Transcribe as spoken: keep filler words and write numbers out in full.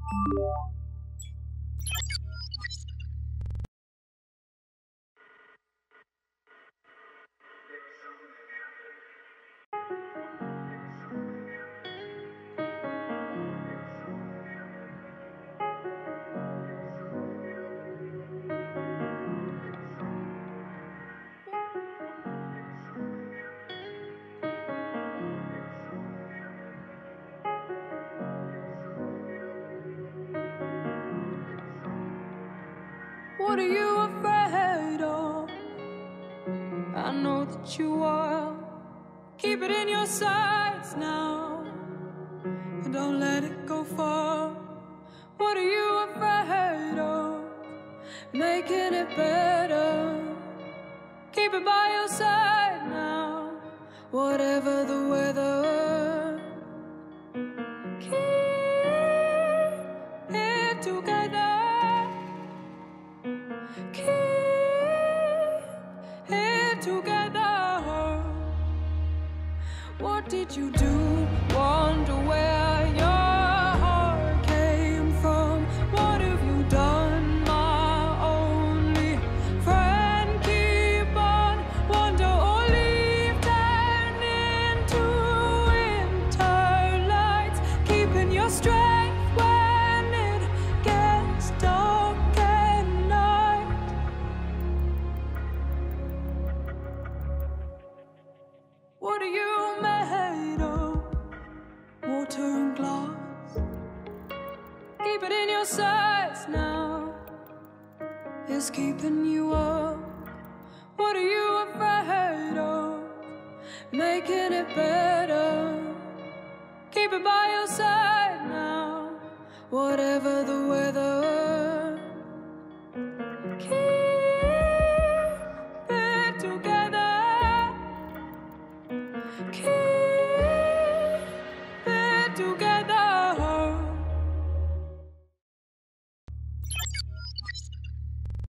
What are you afraid of? I know that you are. Keep it in your sights now, and don't let it go far. What are you afraid of? Making it better. Keep it by your side now, whatever the weather. Keep it together. Keep it together. What did you do? Wonder where your heart came from. What have you done, my only friend? Keep on, wonder or leave, turn into winter lights. Keeping your strength when it gets dark at night. What are you made of? Water and glass. Keep it in your sights now. It's keeping you up. What are you afraid of? Making it better. Keep it by your side now, whatever the weather. Keep it together. Keep